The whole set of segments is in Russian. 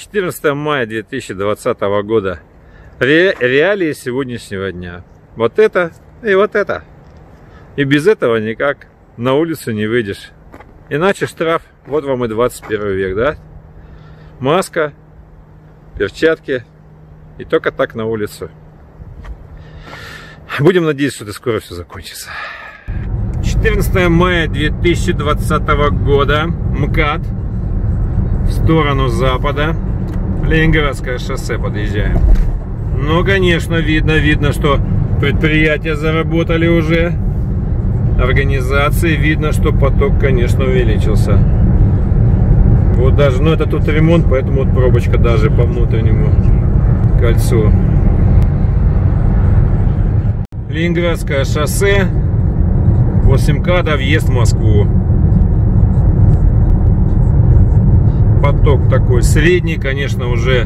14 мая 2020 года. Реалии сегодняшнего дня. Вот это и вот это. И без этого никак на улицу не выйдешь. Иначе штраф. Вот вам и 21 век, да? Маска, перчатки. И только так на улицу. Будем надеяться, что это скоро все закончится. 14 мая 2020 года. МКАД. В сторону запада. Ленинградское шоссе подъезжаем. Ну, конечно, видно, что предприятия заработали уже. Организации. Видно, что поток, конечно, увеличился. Вот даже, ну, это тут ремонт, поэтому вот пробочка даже по внутреннему кольцу. Ленинградское шоссе. После МКАДа въезд в Москву. Поток такой средний, конечно, уже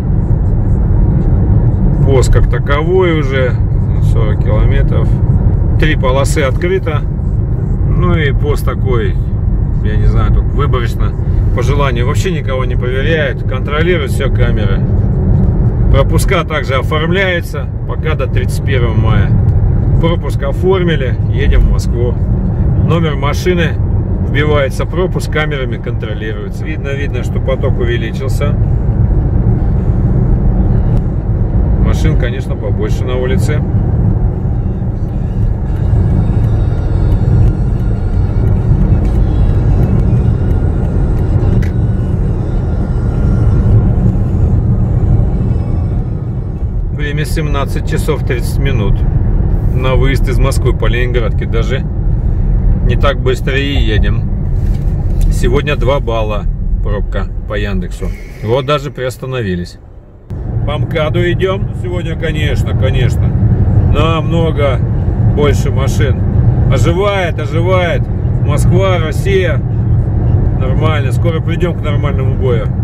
пост как таковой уже 40 километров. 3 полосы открыто. Ну и пост такой, я не знаю, только выборочно, по желанию. Вообще никого не проверяют, контролируют все камеры. Пропуска также оформляются пока до 31 мая. Пропуск оформили, едем в Москву. Номер машины, вбивается пропуск, камерами контролируется. Видно, что поток увеличился. Машин, конечно, побольше на улице. Время 17 часов 30 минут. На выезд из Москвы по Ленинградке даже не так быстро и едем. Сегодня 2 балла пробка по Яндексу. Вот даже приостановились. По МКАДу идем. Сегодня, конечно, намного больше машин. Оживает. Москва, Россия. Нормально. Скоро придем к нормальному бою.